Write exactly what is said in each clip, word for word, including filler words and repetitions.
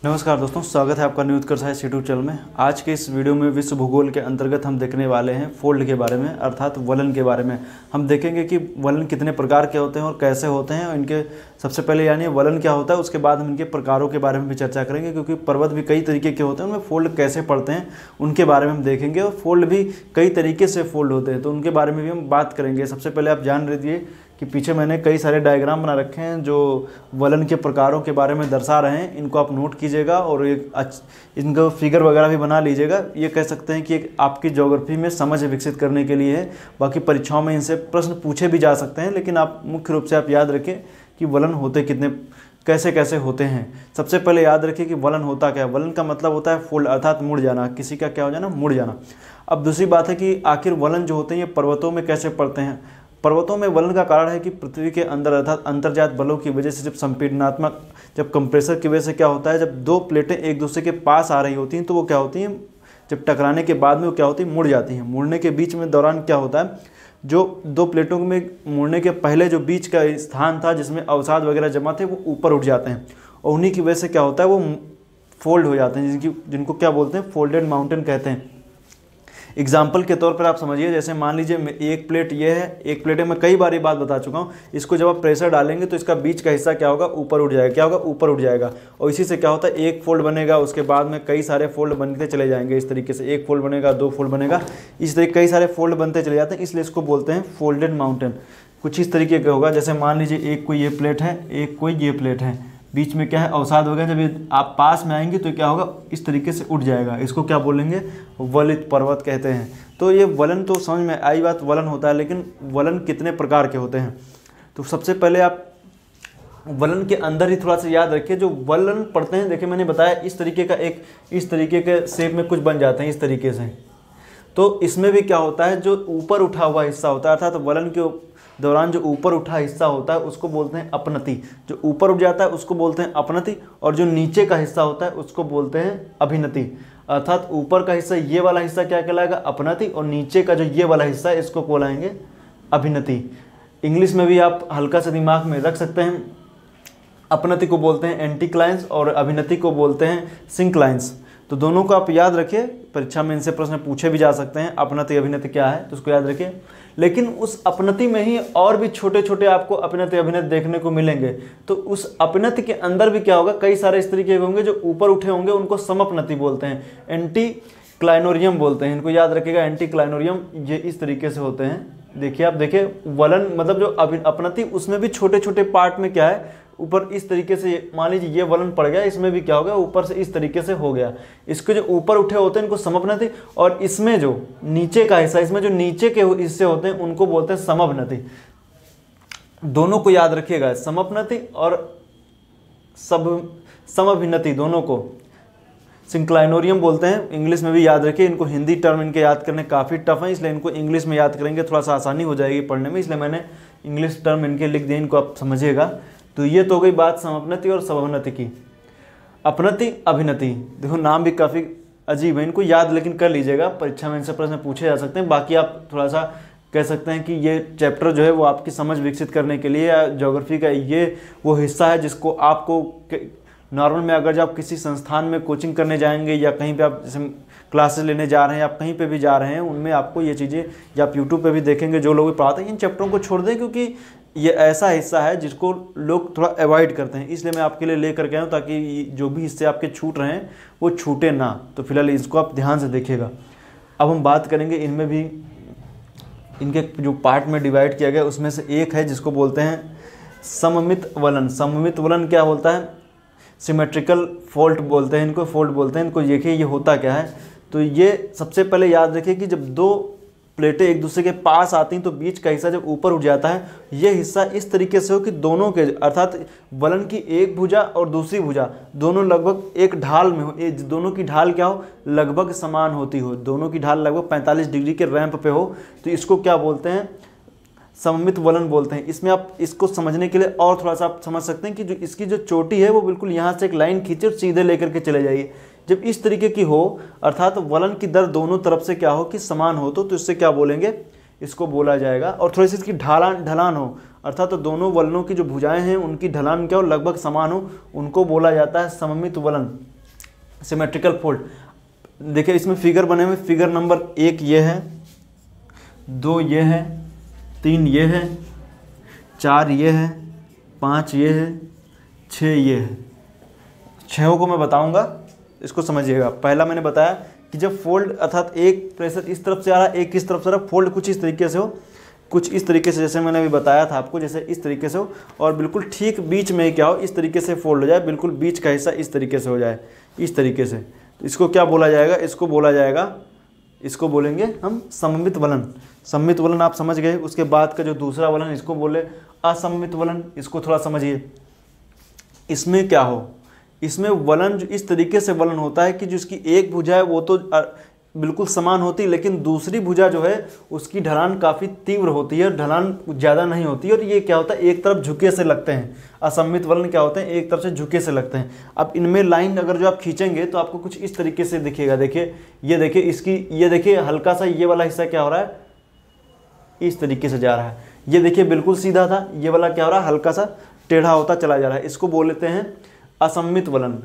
नमस्कार दोस्तों, स्वागत है आपका न्यूज उत्कर्ष यूट्यूब चैनल में। आज के इस वीडियो में विश्व भूगोल के अंतर्गत हम देखने वाले हैं फोल्ड के बारे में, अर्थात वलन के बारे में। हम देखेंगे कि वलन कितने प्रकार के होते हैं और कैसे होते हैं। और इनके सबसे पहले यानी वलन क्या होता है, उसके बाद हम इनके प्रकारों के बारे में भी चर्चा करेंगे, क्योंकि पर्वत भी कई तरीके के होते हैं, उनमें फोल्ड कैसे पड़ते हैं उनके बारे में हम देखेंगे। और फोल्ड भी कई तरीके से फोल्ड होते हैं, तो उनके बारे में भी हम बात करेंगे। सबसे पहले आप जान लीजिए कि पीछे मैंने कई सारे डायग्राम बना रखे हैं जो वलन के प्रकारों के बारे में दर्शा रहे हैं। इनको आप नोट कीजिएगा और एक इनको फिगर वगैरह भी बना लीजिएगा। ये कह सकते हैं कि एक आपकी ज्योग्राफी में समझ विकसित करने के लिए है। बाकी परीक्षाओं में इनसे प्रश्न पूछे भी जा सकते हैं, लेकिन आप मुख्य रूप से आप याद रखें कि वलन होते कितने कैसे कैसे होते हैं। सबसे पहले याद रखिए कि वलन होता क्या है। वलन का मतलब होता है फोल्ड, अर्थात मुड़ जाना, किसी का क्या हो जाना, मुड़ जाना। अब दूसरी बात है कि आखिर वलन जो होते हैं ये पर्वतों में कैसे पड़ते हैं। पर्वतों में वलन का कारण है कि पृथ्वी के अंदर अर्थात अंतर्जात बलों की वजह से जब संपीड़नात्मक जब कंप्रेसर की वजह से क्या होता है, जब दो प्लेटें एक दूसरे के पास आ रही होती हैं तो वो क्या होती हैं, जब टकराने के बाद में वो क्या होती है, मुड़ जाती हैं। मुड़ने के बीच में दौरान क्या होता है, जो दो प्लेटों में मुड़ने के पहले जो बीच का स्थान था जिसमें अवसाद वगैरह जमा थे वो ऊपर उठ जाते हैं, और उन्हीं की वजह से क्या होता है वो फोल्ड हो जाते हैं, जिनकी जिनको क्या बोलते हैं, फोल्डेड माउंटेन कहते हैं। एग्जाम्पल के तौर पर आप समझिए, जैसे मान लीजिए एक प्लेट ये है, एक प्लेट है, मैं कई बार ये बात बता चुका हूँ। इसको जब आप प्रेशर डालेंगे तो इसका बीच का हिस्सा क्या होगा, ऊपर उठ जाएगा। क्या होगा, ऊपर उठ जाएगा। और इसी से क्या होता है, एक फोल्ड बनेगा, उसके बाद में कई सारे फोल्ड बनते चले जाएंगे। इस तरीके से एक फोल्ड बनेगा, दो फोल्ड बनेगा, इस तरीके कई सारे फोल्ड बनते चले जाते हैं, इसलिए इसको बोलते हैं फोल्डेड माउंटेन। कुछ इस तरीके का होगा, जैसे मान लीजिए एक कोई ये प्लेट है, एक कोई ये प्लेट है, बीच में क्या है, अवसाद वगैरह। जब ये आप पास में आएंगे तो क्या होगा, इस तरीके से उठ जाएगा। इसको क्या बोलेंगे, वलित पर्वत कहते हैं। तो ये वलन तो समझ में आई बात, वलन होता है, लेकिन वलन कितने प्रकार के होते हैं। तो सबसे पहले आप वलन के अंदर ही थोड़ा सा याद रखिए, जो वलन पढ़ते हैं, देखिए मैंने बताया इस तरीके का एक इस तरीके के शेप में कुछ बन जाते हैं इस तरीके से। तो इसमें भी क्या होता है, जो ऊपर उठा हुआ हिस्सा होता है, अर्थात तो वलन के दौरान जो ऊपर उठा हिस्सा होता है उसको बोलते हैं अपनति। जो ऊपर उठ जाता है उसको बोलते हैं अपनति, और जो नीचे का हिस्सा होता है उसको बोलते हैं अभिनति। अर्थात ऊपर का हिस्सा ये वाला हिस्सा क्या कहलाएगा, अपनति, और नीचे का जो ये वाला हिस्सा है इसको बोलाएंगे अभिनति। इंग्लिश में भी आप हल्का सा दिमाग में रख सकते हैं। अपनति को बोलते हैं एंटीक्लाइंस और अभिनति को बोलते हैं सिंक्लाइंस। तो दोनों को आप याद रखिए, परीक्षा में इनसे प्रश्न पूछे भी जा सकते हैं, अपनति अभिनति क्या है, तो उसको याद रखिए। लेकिन उस अपनति में ही और भी छोटे छोटे आपको अपनति अभिनति देखने को मिलेंगे। तो उस अपनति के अंदर भी क्या होगा, कई सारे इस तरीके के होंगे जो ऊपर उठे होंगे, उनको समअपनति बोलते हैं, एंटी क्लाइनोरियम बोलते हैं। इनको याद रखिएगा, एंटी क्लाइनोरियम ये इस तरीके से होते हैं। देखिए आप देखिए, वलन मतलब जो अपनति, उसमें भी छोटे छोटे पार्ट में क्या है, ऊपर इस तरीके से मान लीजिए ये वलन पड़ गया, इसमें भी क्या हो गया, ऊपर से इस तरीके से हो गया। इसके जो ऊपर उठे होते हैं इनको समअपनति, और इसमें जो नीचे का हिस्सा, इसमें जो नीचे के हिस्से होते हैं उनको बोलते हैं समअपनति। दोनों को याद रखिएगा, समअपनति और सब समअभिनति, दोनों को सिंक्लाइनोरियम बोलते हैं। इंग्लिश में भी याद रखिए, इनको हिंदी टर्म इनके याद करने काफ़ी टफ है, इसलिए इनको इंग्लिश में याद करेंगे थोड़ा सा आसानी हो जाएगी पढ़ने में, इसलिए मैंने इंग्लिश टर्म इनके लिख दिए, इनको आप समझिएगा। तो ये तो हो गई बात समअपनति और समअभिनति की। अपनति अभिनति, देखो नाम भी काफ़ी अजीब है, इनको याद लेकिन कर लीजिएगा, परीक्षा में इनसे प्रश्न पूछे जा सकते हैं। बाकी आप थोड़ा सा कह सकते हैं कि ये चैप्टर जो है वो आपकी समझ विकसित करने के लिए, या ज्योग्राफी का ये वो हिस्सा है जिसको आपको नॉर्मल में अगर जब आप किसी संस्थान में कोचिंग करने जाएंगे या कहीं पे आप जैसे क्लासेस लेने जा रहे हैं, आप कहीं पे भी जा रहे हैं, उनमें आपको ये चीज़ें, या आप यूट्यूब पे भी देखेंगे जो लोग पढ़ाते हैं, इन चैप्टरों को छोड़ दें, क्योंकि ये ऐसा हिस्सा है जिसको लोग थोड़ा अवॉइड करते हैं। इसलिए मैं आपके लिए लेकर के आया हूँ, ताकि जो भी हिस्से आपके छूट रहे हैं वो छूटे ना। तो फिलहाल इसको आप ध्यान से देखिएगा। अब हम बात करेंगे इनमें भी, इनके जो पार्ट में डिवाइड किया गया उसमें से एक है जिसको बोलते हैं सममित वलन। सममित वलन क्या बोलता है, सिमेट्रिकल फोल्ड बोलते हैं इनको, फोल्ड बोलते हैं इनको। देखिए ये होता क्या है, तो ये सबसे पहले याद रखिए कि जब दो प्लेटें एक दूसरे के पास आती हैं तो बीच का हिस्सा जब ऊपर उठ जाता है, ये हिस्सा इस तरीके से हो कि दोनों के, अर्थात वलन की एक भुजा और दूसरी भुजा दोनों लगभग एक ढाल में हो, दोनों की ढाल क्या हो, लगभग समान होती हो, दोनों की ढाल लगभग पैंतालीस डिग्री के रैंप पे हो, तो इसको क्या बोलते हैं, सममित वलन बोलते हैं। इसमें आप इसको समझने के लिए और थोड़ा सा आप समझ सकते हैं कि जो इसकी जो चोटी है वो बिल्कुल यहाँ से एक लाइन खींचे और सीधे लेकर के चले जाइए। जब इस तरीके की हो, अर्थात वलन की दर दोनों तरफ से क्या हो कि समान हो, तो, तो इससे क्या बोलेंगे, इसको बोला जाएगा। और थोड़ी सी इसकी ढालान ढलान हो, अर्थात तो दोनों वलनों की जो भुजाएं हैं उनकी ढलान क्या हो, लगभग समान हो, उनको बोला जाता है सममित वलन। Symmetrical fold. देखिए इसमें फिगर बने हुए, फिगर नंबर एक ये है, दो ये है, तीन ये है, चार ये है, पाँच ये है, छः ये है। छहों को मैं बताऊंगा, इसको समझिएगा। पहला मैंने बताया कि जब फोल्ड अर्थात एक प्रेशर इस तरफ से आ रहा है, एक इस तरफ से आ रहा है, फोल्ड कुछ इस तरीके से हो, कुछ इस तरीके से, जैसे मैंने अभी बताया था आपको, जैसे इस तरीके से हो, और बिल्कुल ठीक बीच में क्या हो, इस तरीके से फोल्ड हो जाए, बिल्कुल बीच का हिस्सा इस तरीके से हो जाए, इस तरीके से। तो इसको क्या बोला जाएगा? इसको बोला जाएगा, इसको बोलेंगे हम सममित वलन। सममित वलन आप समझ गए। उसके बाद का जो दूसरा वलन, इसको बोले असममित वलन। इसको थोड़ा समझिए। इसमें क्या हो, इसमें वलन जो इस तरीके से वलन होता है कि जिसकी एक भुजा है वो तो बिल्कुल समान होती है, लेकिन दूसरी भुजा जो है उसकी ढलान काफ़ी तीव्र होती है, ढलान ज़्यादा नहीं होती है, और ये क्या होता है, एक तरफ झुके से लगते हैं। असममित वलन क्या होते हैं, एक तरफ से झुके से लगते हैं। अब इनमें लाइन अगर जो आप खींचेंगे तो आपको कुछ इस तरीके से दिखेगा। देखिए ये देखिए इसकी, ये देखिए हल्का सा ये वाला हिस्सा क्या हो रहा है, इस तरीके से जा रहा है। ये देखिए बिल्कुल सीधा था, ये वाला क्या हो रहा है, हल्का सा टेढ़ा होता चला जा रहा है। इसको बोल लेते हैं असममित वलन,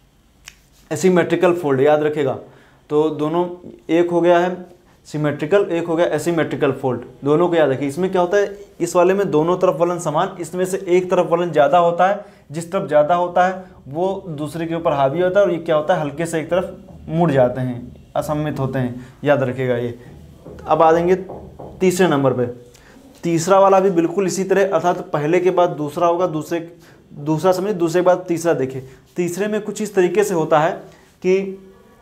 एसिमेट्रिकल फोल्ड। याद रखेगा। तो दोनों, एक हो गया है सिमेट्रिकल, एक हो गया एसिमेट्रिकल फोल्ड, दोनों को याद रखिए। इसमें क्या होता है, इस वाले में दोनों तरफ वलन समान, इसमें से एक तरफ वलन ज़्यादा होता है, जिस तरफ ज़्यादा होता है वो दूसरे के ऊपर हावी होता है, और ये क्या होता है, हल्के से एक तरफ मुड़ जाते हैं, असममित होते हैं। याद रखिएगा ये। अब आ जाएंगे तीसरे नंबर पे। तीसरा वाला भी बिल्कुल इसी तरह, अर्थात पहले के बाद दूसरा होगा, दूसरे दूसरा समझिए, दूसरे के बाद तीसरा। देखिए तीसरे में कुछ इस तरीके से होता है कि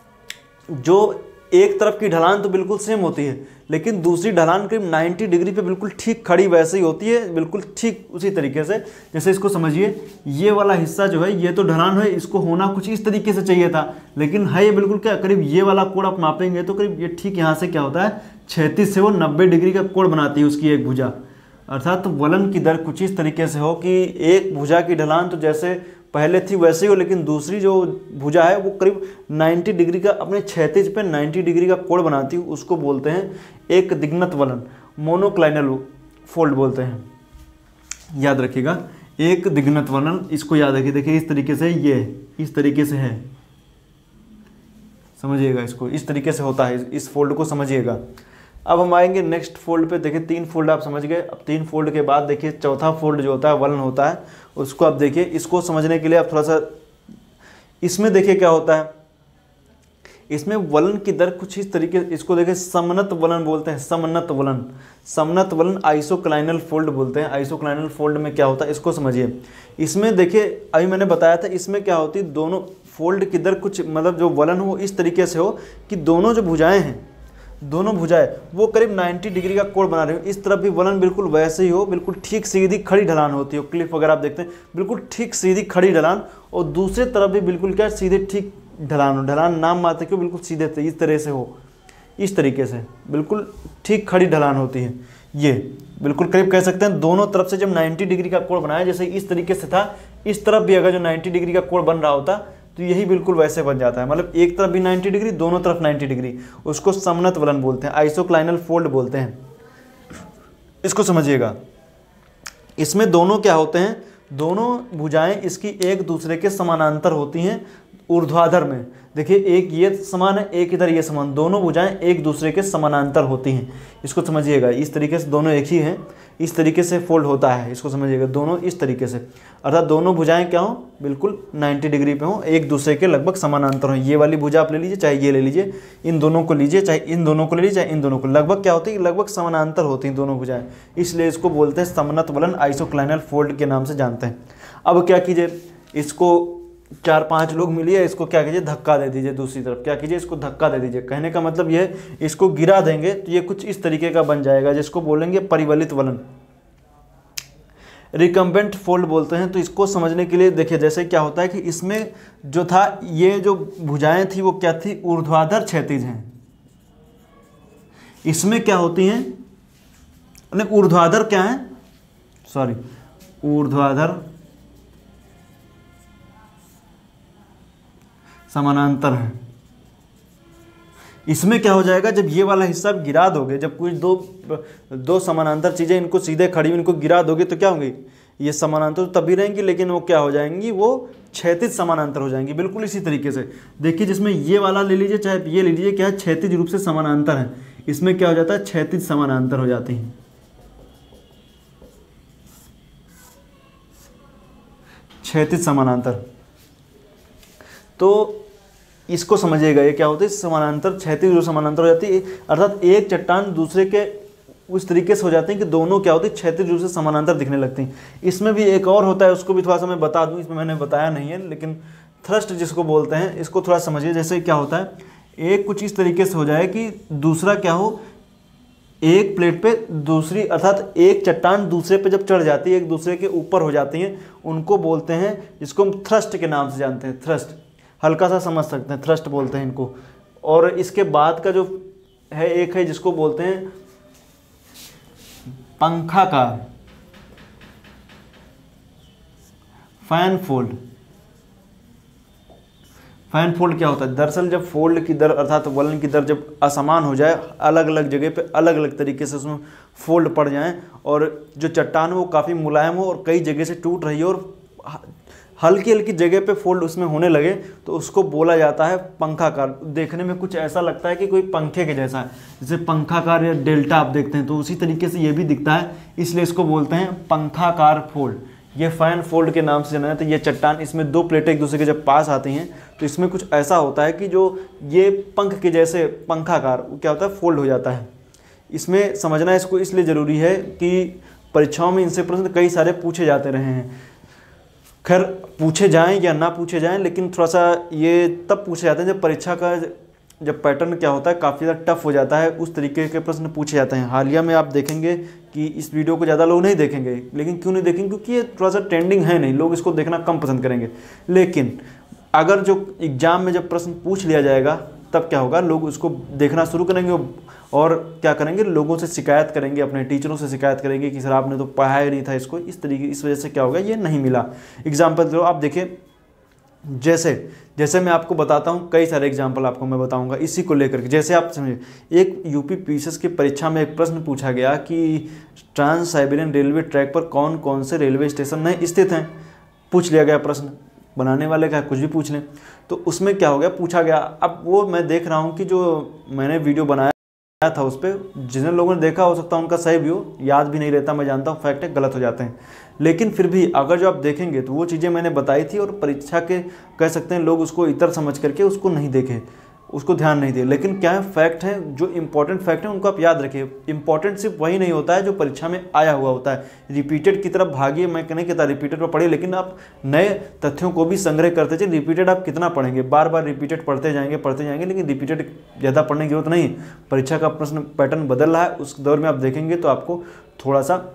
जो एक तरफ की ढलान तो बिल्कुल सेम होती है, लेकिन दूसरी ढलान करीब नब्बे डिग्री पे बिल्कुल ठीक खड़ी वैसे ही होती है, बिल्कुल ठीक उसी तरीके से। जैसे इसको समझिए, ये वाला हिस्सा जो है ये तो ढलान है, इसको होना कुछ इस तरीके से चाहिए था, लेकिन है ये बिल्कुल क्या, करीब ये वाला कोण आप मापेंगे तो करीब ये ठीक यहाँ से क्या होता है, छत्तीस से वो नब्बे डिग्री का कोण बनाती है उसकी एक भुजा। अर्थात वलन की दर कुछ इस तरीके से हो कि एक भुजा की ढलान तो जैसे पहले थी वैसे ही हो, लेकिन दूसरी जो भुजा है वो करीब नब्बे डिग्री का, अपने क्षैतिज पे नब्बे डिग्री का कोण बनाती है। उसको बोलते हैं एक दिग्नत वलन, मोनोक्लाइनल फोल्ड बोलते हैं। याद रखिएगा, एक दिग्नत वलन, इसको याद रखिए। देखिए इस तरीके से, ये इस तरीके से है, समझिएगा इसको, इस तरीके से होता है, इस फोल्ड को समझिएगा। अब हम आएंगे नेक्स्ट फोल्ड पे। देखिए तीन फोल्ड आप समझ गए। अब तीन फोल्ड के बाद देखिए चौथा फोल्ड जो होता है वलन होता है, उसको आप देखिए। इसको समझने के लिए आप थोड़ा सा, इसमें देखिए क्या होता है, इसमें वलन की दर कुछ इस तरीके, इसको देखिए समनत वलन बोलते हैं, समनत वलन। समनत वलन आइसोक्लाइनल फोल्ड बोलते हैं। आइसोक्लाइनल फोल्ड में क्या होता है, इसको समझिए। इसमें देखिए अभी मैंने बताया था, इसमें क्या होती है, दोनों फोल्ड की दर कुछ, मतलब जो वलन हो इस तरीके से हो कि दोनों जो भुजाएं हैं, दोनों भुजाएं वो करीब नब्बे डिग्री का कोण बना रही हो। इस तरफ भी वलन बिल्कुल वैसे ही हो, बिल्कुल ठीक सीधी खड़ी ढलान होती है। क्लिप वगैरह आप देखते हैं, बिल्कुल ठीक सीधी खड़ी ढलान, और दूसरी तरफ भी बिल्कुल क्या, सीधे ठीक ढलान हो। ढलान नाम मात्र क्यों, बिल्कुल सीधे थे इस तरह से हो, इस तरीके से बिल्कुल ठीक खड़ी ढलान होती है। ये बिल्कुल करीब कह सकते हैं दोनों तरफ से जब नब्बे डिग्री का कोण बनाया, जैसे इस तरीके से था, इस तरफ भी अगर जो नब्बे डिग्री का कोण बन रहा होता तो यही बिल्कुल वैसे बन जाता है। मतलब एक तरफ भी नब्बे डिग्री, दोनों तरफ नब्बे डिग्री, उसको समनत वलन बोलते हैं, आइसोक्लाइनल फोल्ड बोलते हैं। इसको समझिएगा। इसमें दोनों क्या होते हैं, दोनों भुजाएं इसकी एक दूसरे के समानांतर होती हैं ऊर्ध्वाधर में। देखिए एक ये समान है, एक इधर ये समान, दोनों भुजाएं एक दूसरे के समानांतर होती हैं। इसको समझिएगा। इस तरीके से दोनों एक ही हैं, इस तरीके से फोल्ड होता है। इसको समझिएगा, दोनों इस तरीके से, अर्थात दोनों भुजाएं क्या हो, बिल्कुल नब्बे डिग्री पे हो, एक दूसरे के लगभग समानांतर हो। ये वाली भुजा आप ले लीजिए, चाहे ये ले लीजिए, इन दोनों को लीजिए, चाहे इन दोनों को ले लीजिए, चाहे इन दोनों को, लगभग क्या होती है, लगभग समानांतर होती हैं दोनों भुजाएं। इसलिए इसको बोलते हैं समनत वलन, आइसोक्लाइनल फोल्ड के नाम से जानते हैं। अब क्या कीजिए, इसको चार पांच लोग मिलिए, इसको क्या कीजिए, धक्का दे दीजिए दूसरी तरफ। क्या कीजिए, इसको धक्का दे दीजिए। कहने का मतलब ये, इसको गिरा देंगे तो ये कुछ इस तरीके का बन जाएगा, जिसको बोलेंगे परिवलित वलन, रिकम्बेंट फोल्ड बोलते हैं। तो इसको समझने के लिए देखिए, जैसे क्या होता है कि इसमें जो था, ये जो भुजाएं थी वो क्या थी, ऊर्ध्वाधर क्षैतिज हैं। इसमें क्या होती हैं, नहीं ऊर्ध्वाधर क्या है, सॉरी ऊर्ध्वाधर समानांतर है। इसमें क्या हो जाएगा, जब ये वाला हिस्सा गिरा दोगे, जब कुछ दो दो समानांतर चीज़ें इनको सीधे खड़ी, इनको गिरा दोगे तो क्या होंगी, ये समानांतर तो तभी रहेंगी, लेकिन वो क्या हो जाएंगी, वो क्षैतिज समानांतर हो जाएंगी, बिल्कुल इसी तरीके से। देखिए जिसमें ये वाला ले लीजिए चाहे ये ले लीजिए, क्या है क्षैतिज रूप से समानांतर है, इसमें क्या हो जाता है क्षैतिज समानांतर हो जाती हैं, क्षैतिज समानांतर। तो इसको समझिएगा, ये क्या होता है समानांतर, क्षैतिज रूप से समानांतर हो जाती है, अर्थात एक चट्टान दूसरे के उस तरीके से हो जाते हैं कि दोनों क्या होती है क्षैतिज रूप से समानांतर दिखने लगती हैं। इसमें भी एक और होता है, उसको भी थोड़ा सा मैं बता दूं, इसमें मैंने बताया नहीं है, लेकिन थ्रस्ट जिसको बोलते हैं, इसको थोड़ा समझिए। जैसे क्या होता है, एक कुछ इस तरीके से हो जाए कि दूसरा क्या हो, एक प्लेट पे दूसरी, अर्थात एक चट्टान दूसरे पे जब चढ़ जाती है, एक दूसरे के ऊपर हो जाती हैं, उनको बोलते हैं, जिसको हम थ्रस्ट के नाम से जानते हैं। थ्रस्ट हल्का सा समझ सकते हैं, थ्रस्ट बोलते हैं इनको। और इसके बाद का जो है एक है जिसको बोलते हैं पंखाकार, फैन फोल्ड। फैन फोल्ड क्या होता है, दरअसल जब फोल्ड की दर अर्थात वलन की दर जब असमान हो जाए, अलग अलग जगह पे अलग अलग तरीके से उसमें फोल्ड पड़ जाएं, और जो चट्टान हो वो काफ़ी मुलायम हो और कई जगह से टूट रही हो और हल्की हल्की जगह पे फोल्ड उसमें होने लगे, तो उसको बोला जाता है पंखाकार। देखने में कुछ ऐसा लगता है कि कोई पंखे के जैसा है, जैसे पंखाकार या डेल्टा आप देखते हैं, तो उसी तरीके से ये भी दिखता है, इसलिए इसको बोलते हैं पंखाकार फोल्ड। ये फैन फोल्ड के नाम से जाना है। तो ये चट्टान, इसमें दो प्लेटें एक दूसरे के जब पास आती हैं तो इसमें कुछ ऐसा होता है कि जो ये पंख के जैसे पंखाकार क्या होता है फोल्ड हो जाता है। इसमें समझना इसको इसलिए ज़रूरी है कि परीक्षाओं में इनसे प्रश्न कई सारे पूछे जाते रहे हैं। खैर पूछे जाएं या ना पूछे जाएं, लेकिन थोड़ा सा ये तब पूछे जाते हैं जब परीक्षा का जब पैटर्न क्या होता है काफ़ी ज़्यादा टफ हो जाता है, उस तरीके के प्रश्न पूछे जाते हैं। हालिया में आप देखेंगे कि इस वीडियो को ज़्यादा लोग नहीं देखेंगे, लेकिन क्यों नहीं देखेंगे, क्योंकि ये थोड़ा सा ट्रेंडिंग है नहीं, लोग इसको देखना कम पसंद करेंगे। लेकिन अगर जो एग्ज़ाम में जब प्रश्न पूछ लिया जाएगा तब क्या होगा, लोग उसको देखना शुरू करेंगे और क्या करेंगे, लोगों से शिकायत करेंगे, अपने टीचरों से शिकायत करेंगे कि सर आपने तो पढ़ाया नहीं था इसको, इस तरीके इस वजह से क्या होगा ये नहीं मिला। एग्जाम्पल दो आप देखिए, जैसे जैसे मैं आपको बताता हूँ, कई सारे एग्जाम्पल आपको मैं बताऊँगा इसी को लेकर के। जैसे आप समझिए, एक यूपी पीसीएस की परीक्षा में एक प्रश्न पूछा गया कि ट्रांस साइबेरियन रेलवे ट्रैक पर कौन कौन से रेलवे स्टेशन में स्थित हैं, पूछ लिया गया प्रश्न। बनाने वाले का कुछ भी पूछ लें, तो उसमें क्या हो गया, पूछा गया। अब वो मैं देख रहा हूँ कि जो मैंने वीडियो बनाया था उस पर जिन लोगों ने देखा, हो सकता है उनका सही भी हो, याद भी नहीं रहता, मैं जानता हूँ फैक्ट है, गलत हो जाते हैं। लेकिन फिर भी अगर जो आप देखेंगे तो वो चीज़ें मैंने बताई थी और परीक्षा के कह सकते हैं लोग उसको इतर समझ करके उसको नहीं देखे, उसको ध्यान नहीं दिए। लेकिन क्या है, फैक्ट है, जो इंपॉर्टेंट फैक्ट है उनको आप याद रखिए। इंपॉर्टेंट सिर्फ वही नहीं होता है जो परीक्षा में आया हुआ होता है। रिपीटेड की तरफ भागिए, मैं नहीं कहता रिपीटेड पर पढ़िए, लेकिन आप नए तथ्यों को भी संग्रह करते चलिए। रिपीटेड आप कितना पढ़ेंगे, बार बार रिपीटेड पढ़ते जाएंगे पढ़ते जाएंगे लेकिन रिपीटेड ज़्यादा पढ़ने की जरूरत नहीं। परीक्षा का प्रश्न पैटर्न बदल रहा है, उस दौर में आप देखेंगे तो आपको थोड़ा सा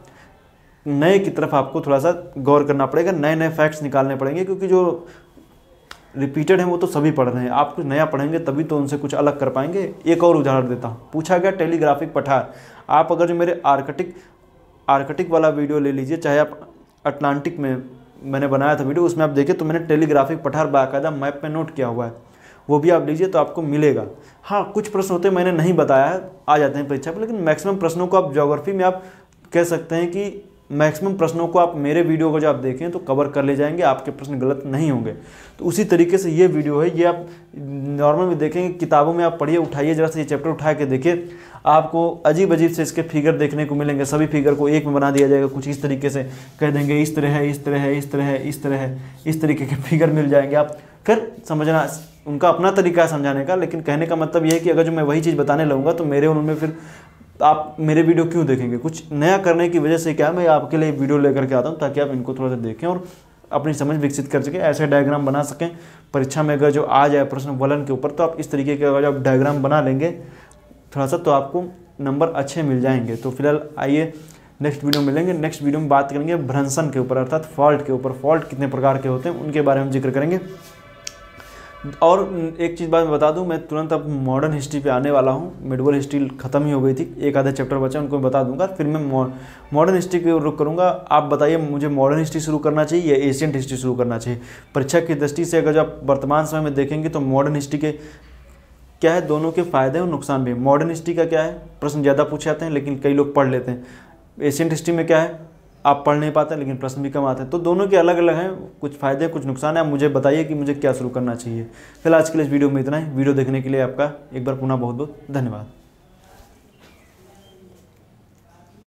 नए की तरफ आपको थोड़ा सा गौर करना पड़ेगा, नए नए फैक्ट्स निकालने पड़ेंगे, क्योंकि जो रिपीटेड है वो तो सभी पढ़ रहे हैं। आप कुछ नया पढ़ेंगे तभी तो उनसे कुछ अलग कर पाएंगे। एक और उदाहरण देता हूँ, पूछा गया टेलीग्राफिक पठार। आप अगर जो मेरे आर्कटिक आर्कटिक वाला वीडियो ले लीजिए, चाहे आप अटलांटिक में मैंने बनाया था वीडियो, उसमें आप देखिए तो मैंने टेलीग्राफिक पठार बाकायदा मैप पे नोट किया हुआ है, वो भी आप लीजिए तो आपको मिलेगा। हाँ कुछ प्रश्न होते हैं मैंने नहीं बताया है, आ जाते हैं परीक्षा पर, लेकिन मैक्सिमम प्रश्नों को आप ज्योग्राफी में आप कह सकते हैं कि मैक्सिमम प्रश्नों को आप मेरे वीडियो को जो आप देखें तो कवर कर ले जाएंगे, आपके प्रश्न गलत नहीं होंगे। तो उसी तरीके से ये वीडियो है, ये आप नॉर्मल में देखेंगे, किताबों में आप पढ़िए, उठाइए जरा से ये चैप्टर उठा के देखिए, आपको अजीब अजीब से इसके फिगर देखने को मिलेंगे। सभी फिगर को एक में बना दिया जाएगा, कुछ इस तरीके से कह देंगे इस तरह है, इस तरह है, इस तरह है, इस तरह है, इस तरीके के फिगर मिल जाएंगे। आप फिर समझना, उनका अपना तरीका है समझाने का, लेकिन कहने का मतलब ये है कि अगर जो मैं वही चीज़ बताने लगूँगा तो मेरे उनमें फिर आप मेरे वीडियो क्यों देखेंगे। कुछ नया करने की वजह से क्या मैं आपके लिए वीडियो लेकर के आता हूँ ताकि आप इनको थोड़ा सा देखें और अपनी समझ विकसित कर सकें, ऐसे डायग्राम बना सकें। परीक्षा में अगर जो आ जाए प्रश्न वलन के ऊपर तो आप इस तरीके के अगर आप डायग्राम बना लेंगे थोड़ा सा तो आपको नंबर अच्छे मिल जाएंगे। तो फिलहाल आइए नेक्स्ट वीडियो मिलेंगे। नेक्स्ट वीडियो में बात करेंगे भ्रंशन के ऊपर, अर्थात फॉल्ट के ऊपर। फॉल्ट कितने प्रकार के होते हैं उनके बारे में जिक्र करेंगे। और एक चीज़ बात मैं बता दूं, मैं तुरंत अब मॉडर्न हिस्ट्री पे आने वाला हूं। मिडवल हिस्ट्री ख़त्म ही हो गई थी, एक आधा चैप्टर बचा, उनको मैं बता दूंगा। फिर मैं मॉडर्न हिस्ट्री की रुख करूंगा। आप बताइए मुझे मॉडर्न हिस्ट्री शुरू करना चाहिए या एशियंट हिस्ट्री शुरू करना चाहिए। परीक्षा की दृष्टि से अगर आप वर्तमान समय में देखेंगे तो मॉडर्न हिस्ट्री के क्या है, दोनों के फ़ायदे और नुकसान भी। मॉडर्न हिस्ट्री का क्या है, प्रश्न ज़्यादा पूछे जाते हैं लेकिन कई लोग पढ़ लेते हैं। एशियंट हिस्ट्री में क्या है, आप पढ़ नहीं पाते लेकिन प्रश्न भी कम आते हैं। तो दोनों के अलग अलग हैं, कुछ फ़ायदे कुछ नुकसान है। आप मुझे बताइए कि मुझे क्या शुरू करना चाहिए। फिलहाल आज के लिए इस वीडियो में इतना ही। वीडियो देखने के लिए आपका एक बार पुनः बहुत बहुत धन्यवाद।